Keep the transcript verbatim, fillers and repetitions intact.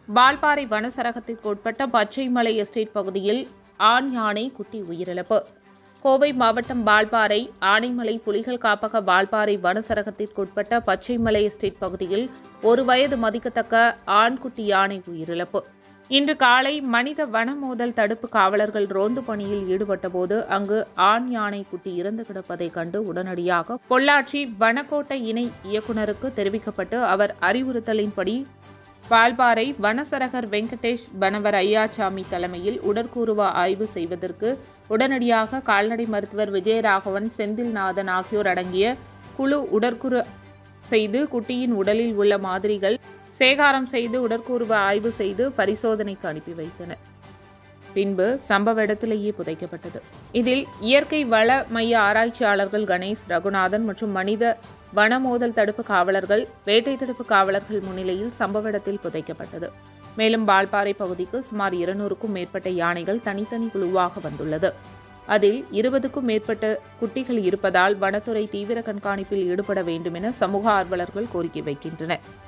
வால்பாறை வனச்சரகத்திற்கு உட்பட்ட பச்சைமலை எஸ்டேட் பகுதியில் ஆண் யானை குட்டி உயிரிழப்பு. கோவை மாவட்டம் வால்பாறை ஆனைமலை புலிகள் காப்பக வால்பாறை வனச்சரகத்திற்கு உட்பட்ட பச்சைமலை எஸ்டேட் பகுதியில் ஒரு வயது மதிக்கத்தக்க ஆண்குட்டி யானை உயிரிழப்பு. இன்று காலை மனித வன மோதல் தடுப்பு காவலர்கள் ரோந்து பணியில் ஈடுபட்டபோது அங்கு ஆண் யானை குட்டி இறந்து கிடப்பதை கண்டு உடனடியாக பொள்ளாச்சி வனக்கோட்டை இணை இயக்குநருக்கு தெரிவிக்கப்பட்டு அவர் அறிவுறுத்தலின்படி வால்பாறை வனச்சரகர் வெங்கடேஷ் பனவர் ஐயாச்சாமி தலைமையில் உடற்கூறுவ ஆய்வு செய்வதற்கு உடனடியாக கால்நடை மருத்துவர் விஜயராகவன், செந்தில்நாதன் ஆகியோர் அடங்கிய குழு உடற்கூறு செய்து குட்டியின் உடலில் உள்ள மாதிரிகள் சேகாரம் செய்து உடற்கூறுவ ஆய்வு செய்து பரிசோதனைக்கு அனுப்பி வைத்தனர். பின்பு சம்பவ இடத்திலேயே புதைக்கப்பட்டது. இதில் இயற்கை வள மைய ஆராய்ச்சியாளர்கள் கணேஷ், ரகுநாதன் மற்றும் மனித வன மோதல் தடுப்பு காவலர்கள், வேட்டை தடுப்பு காவலர்கள் முன்னிலையில் சம்பவ இடத்தில் புதைக்கப்பட்டது. மேலும் வால்பாறை பகுதிக்கு சுமார் இருநூறுக்கும் மேற்பட்ட யானைகள் தனித்தனி குழுவாக வந்துள்ளது. அதில் இருபதுக்கும் மேற்பட்ட குட்டிகள் இருப்பதால் வனத்துறை தீவிர கண்காணிப்பில் ஈடுபட வேண்டும் என சமூக ஆர்வலர்கள் கோரிக்கை வைக்கின்றனர்.